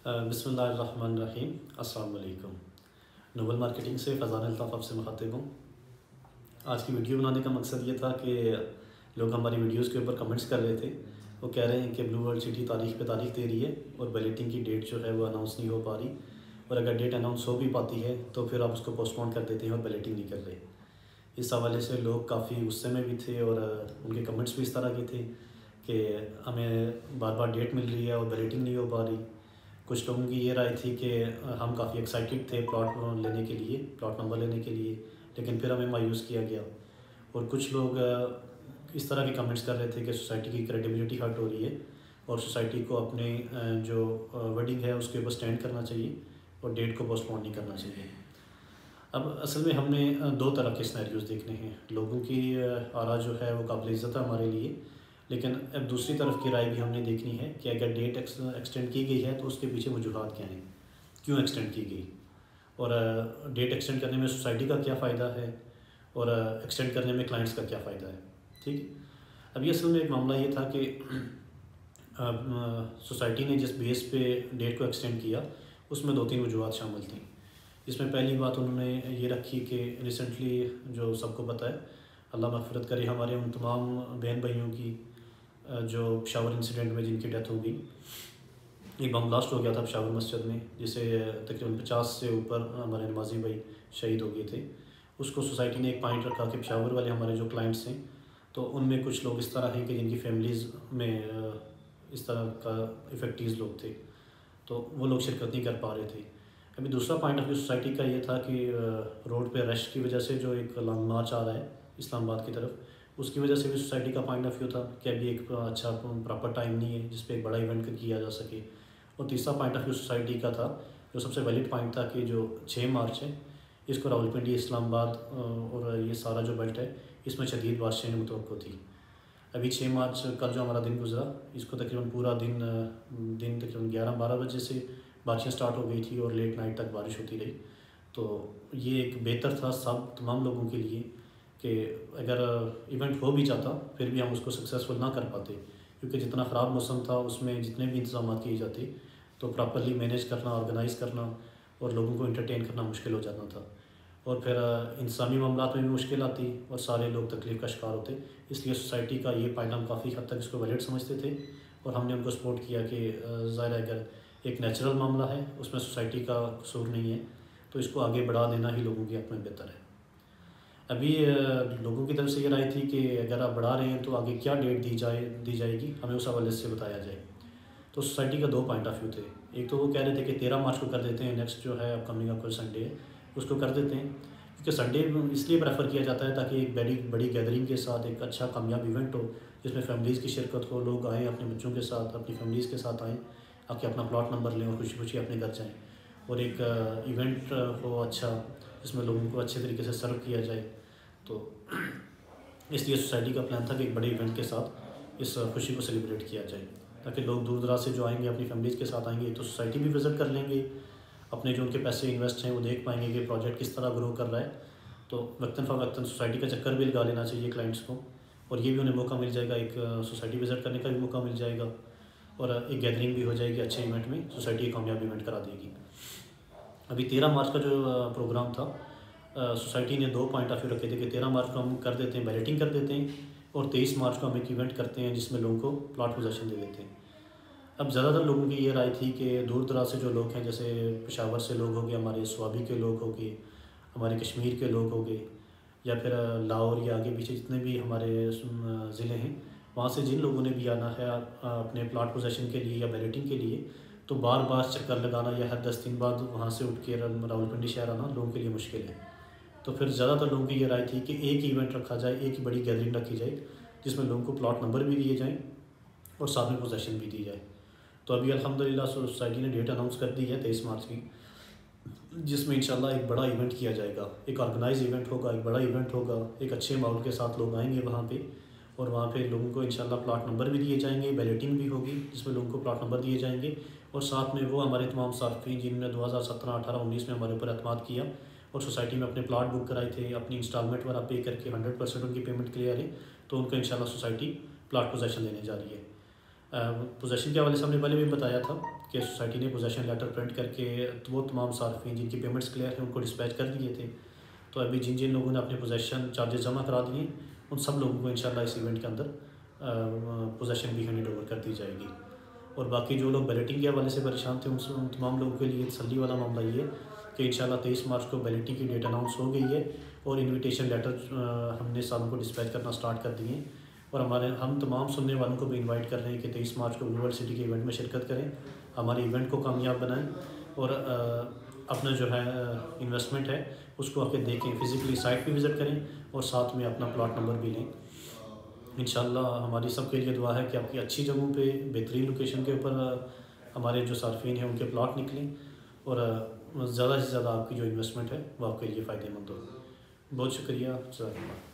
बिस्मिल्लाहिर्रहमानिर्रहीम। अस्सलाम वालेकुम। नोबल मार्केटिंग से फ़ैज़ान अल्ताफ़ आपसे मुखातिब हूँ। आज की वीडियो बनाने का मकसद ये था कि लोग हमारी वीडियोस के ऊपर कमेंट्स कर रहे थे। वो कह रहे हैं कि ब्लू वर्ल्ड सिटी तारीख पे तारीख दे रही है और बैलेटिंग की डेट जो है वो अनाउंस नहीं हो पा रही, और अगर डेट अनाउंस हो भी पाती है तो फिर आप उसको पोस्टपोन कर देते हैं और बैलेटिंग नहीं कर रहे। इस हवाले से लोग काफ़ी गुस्से में भी थे और उनके कमेंट्स भी इस तरह के थे कि हमें बार बार डेट मिल रही है और बैलेटिंग नहीं हो पा रही। कुछ लोगों की ये राय थी कि हम काफ़ी एक्साइटेड थे प्लॉट लेने के लिए, प्लॉट नंबर लेने के लिए, लेकिन फिर हमें मायूस किया गया। और कुछ लोग इस तरह के कमेंट्स कर रहे थे कि सोसाइटी की क्रेडिबिलिटी हर्ट हो रही है और सोसाइटी को अपने जो वर्डिंग है उसके ऊपर स्टैंड करना चाहिए और डेट को पोस्टपोन नहीं करना चाहिए। अब असल में हमने दो तरह के सिनेरियोज़ देखने हैं। लोगों की आरा जो है वो काबिल इज़्ज़त है हमारे लिए, लेकिन अब दूसरी तरफ की राय भी हमने देखनी है कि अगर डेट एक्सटेंड की गई है तो उसके पीछे वजूहात क्या हैं, क्यों एक्सटेंड की गई, और डेट एक्सटेंड करने में सोसाइटी का क्या फ़ायदा है और एक्सटेंड करने में क्लाइंट्स का क्या फ़ायदा है। ठीक है, अभी असल में एक मामला ये था कि सोसाइटी ने जिस बेस पे डेट को एक्सटेंड किया उसमें दो तीन वजूहात शामिल थी। इसमें पहली बात उन्होंने ये रखी कि रिसेंटली जो सबको पता है, अल्लाह मग़फ़िरत करे, हमारे उन तमाम बहन भाइयों की जो पेशावर इंसिडेंट में जिनकी डेथ हो गई, एक बम ब्लास्ट हो गया था पेशावर मस्जिद में, जिसे तकरीबन 50 से ऊपर हमारे नमाजी भाई शहीद हो गए थे। उसको सोसाइटी ने एक पॉइंट रखा कि पेशावर वाले हमारे जो क्लाइंट्स हैं तो उनमें कुछ लोग इस तरह हैं कि जिनकी फैमिलीज़ में इस तरह का इफ़ेक्टिव लोग थे, तो वो लोग शिरकत नहीं कर पा रहे थे। अभी दूसरा पॉइंट ऑफ व्यू सोसाइटी का ये था कि रोड पे रश की वजह से जो एक लॉन्ग मार्च आ रहा है इस्लामाबाद की तरफ, उसकी वजह से भी सोसाइटी का पॉइंट ऑफ व्यू था कि अभी एक अच्छा प्रॉपर टाइम नहीं है जिस पे एक बड़ा इवेंट किया जा सके। और तीसरा पॉइंट ऑफ व्यू सोसाइटी का था, जो सबसे वैलिड पॉइंट था, कि जो 6 मार्च है इसको रावलपिंडी, इस्लामाबाद और ये सारा जो बेल्ट है इसमें शदीद बारिशें मुतवक्को थी। अभी 6 मार्च कल जो हमारा दिन गुजरा, इसको तकरीबन पूरा दिन तकरीबन 11-12 बजे से बारिशें स्टार्ट हो गई थी और लेट नाइट तक बारिश होती रही। तो ये एक बेहतर था सब तमाम लोगों के लिए कि अगर इवेंट हो भी जाता फिर भी हम उसको सक्सेसफुल ना कर पाते, क्योंकि जितना ख़राब मौसम था उसमें जितने भी इंतजाम किए जाते तो प्रॉपर्ली मैनेज करना, ऑर्गेनाइज़ करना और लोगों को एंटरटेन करना मुश्किल हो जाता था, और फिर इंसानी मामलात में भी मुश्किल आती और सारे लोग तकलीफ़ का शिकार होते। इसलिए सोसाइटी का ये पॉइंट हम काफ़ी हद तक इसको वैलिड समझते थे और हमने उनको सपोर्ट किया कि ज़ाहिर है अगर एक नेचुरल मामला है उसमें सोसाइटी का कसूर नहीं है तो इसको आगे बढ़ा देना ही लोगों के हक़ में बेहतर है। अभी लोगों की तरफ से ये राय थी कि अगर आप बढ़ा रहे हैं तो आगे क्या डेट दी जाएगी, हमें उस हवाले से बताया जाए। तो सोसाइटी का दो पॉइंट ऑफ व्यू थे। एक तो वो कह रहे थे कि 13 मार्च को कर देते हैं, नेक्स्ट जो है अपकमिंग आपका संडे है उसको कर देते हैं, क्योंकि संडे इसलिए प्रेफर किया जाता है ताकि एक बड़ी गैदरिंग के साथ एक अच्छा कामयाब इवेंट हो जिसमें फैमिलीज़ की शिरकत हो, लोग आएँ अपने बच्चों के साथ, अपनी फैमिलीज़ के साथ आएँ, आके अपना प्लॉट नंबर लें और खुशी खुशी अपने घर जाएँ, और एक इवेंट हो अच्छा जिसमें लोगों को अच्छे तरीके से सर्व किया जाए। तो इसलिए सोसाइटी का प्लान था कि एक बड़े इवेंट के साथ इस खुशी को सेलिब्रेट किया जाए, ताकि लोग दूर दराज से जो आएंगे अपनी फैमिलीज़ के साथ आएंगे तो सोसाइटी भी विज़िट कर लेंगे, अपने जो उनके पैसे इन्वेस्ट हैं वो देख पाएंगे कि प्रोजेक्ट किस तरह ग्रो कर रहा है। तो वक्तन फ़वक्तन सोसाइटी का चक्कर भी लगा लेना चाहिए क्लाइंट्स को, और ये भी उन्हें मौका मिल जाएगा, एक सोसाइटी विज़िट करने का भी मौका मिल जाएगा और एक गैदरिंग भी हो जाएगी अच्छे इवेंट में, सोसाइटी एक कामयाब इवेंट करा देगी। अभी 13 मार्च का जो प्रोग्राम था, सोसाइटी ने दो पॉइंट ऑफ व्यू रखे थे कि 13 मार्च को हम कर देते हैं, बैलेटिंग कर देते हैं, और 23 मार्च को हम एक इवेंट करते हैं जिसमें लोगों को प्लॉट पोजेसन दे देते हैं। अब ज़्यादातर लोगों की ये राय थी कि दूर दराज से जो लोग हैं, जैसे पेशावर से लोग हो गए, हमारे स्वाबी के लोग हो गए, हमारे कश्मीर के लोग हो गए, या फिर लाहौर या आगे पीछे जितने भी हमारे ज़िले हैं, वहाँ से जिन लोगों ने भी आना है अपने प्लॉट पोजेसन के लिए या बैलेटिंग के लिए, तो बार बार चक्कर लगाना या हर 10 दिन बाद वहाँ से उठ के रावलपिंडी शहर आना लोगों के लिए मुश्किल है। तो फिर ज़्यादातर लोगों की ये राय थी कि एक ही इवेंट रखा जाए, एक ही बड़ी गैदरिंग रखी जाए जिसमें लोगों को प्लॉट नंबर भी दिए जाएँ और साथ में पोजेसन भी दी जाए। तो अभी अल्हम्दुलिल्लाह सोसाइटी ने डेट अनाउंस कर दी है 23 मार्च की, जिसमें इंशाल्लाह एक बड़ा इवेंट किया जाएगा, एक ऑर्गेनाइज इवेंट होगा, एक बड़ा इवेंट होगा, एक अच्छे माहौल के साथ लोग आएंगे वहाँ पे, और वहाँ पे लोगों को इंशाल्लाह प्लॉट नंबर भी दिए जाएंगे, बैलेटिंग भी होगी जिसमें लोगों को प्लॉट नंबर दिए जाएंगे, और साथ में वो हमारे तमाम सार्फिन जिनने 2017, 18, 19 में हमारे ऊपर एतमाद किया और सोसाइटी में अपने प्लॉट बुक कराए थे, अपनी इंस्टॉलमेंट वाला पे करके 100% उनकी पेमेंट क्लियर है, तो उनको इंशाल्लाह सोसाइटी प्लॉट पोजेसन देने जा रही है। पोजेसन के हवाले से हमने पहले भी बताया था कि सोसाइटी ने पोजेसन लेटर प्रिंट करके तो वो तमाम सार्फिन जिनकी पेमेंट्स क्लियर हैं उनको डिस्पैच कर दिए थे। तो अभी जिन जिन लोगों ने अपने पोजेसन चार्जेस जमा करा दिए उन सब लोगों को इंशाल्लाह इस इवेंट के अंदर पोजेसन भी हैंड ओवर कर दी जाएगी। और बाकी जो लोग बैलेटिंग के हवाले से परेशान थे उन तमाम लोगों के लिए तसल्ली वाला मामला ये कि इंशाल्लाह 23 मार्च को बैलेटिंग की डेट अनाउंस हो गई है और इनविटेशन लेटर हमने सालों को डिस्पैच करना स्टार्ट कर दिए हैं। और हम तमाम सुनने वालों को भी इनवाइट कर रहे हैं कि 23 मार्च को ग्लोबल सिटी के इवेंट में शिरकत करें, हमारे इवेंट को कामयाब बनाएं और अपना जो है इन्वेस्टमेंट है उसको आके देखें, फ़िज़िकली साइट पे विज़िट करें और साथ में अपना प्लॉट नंबर भी लें। इंशाल्लाह हमारी सब के लिए दुआ है कि आपकी अच्छी जगहों पे बेहतरीन लोकेशन के ऊपर हमारे जो सार्फिन हैं उनके प्लॉट निकलें और ज़्यादा से ज़्यादा आपकी जो इन्वेस्टमेंट है वो आपके लिए फ़ायदेमंद हो। बहुत शुक्रिया।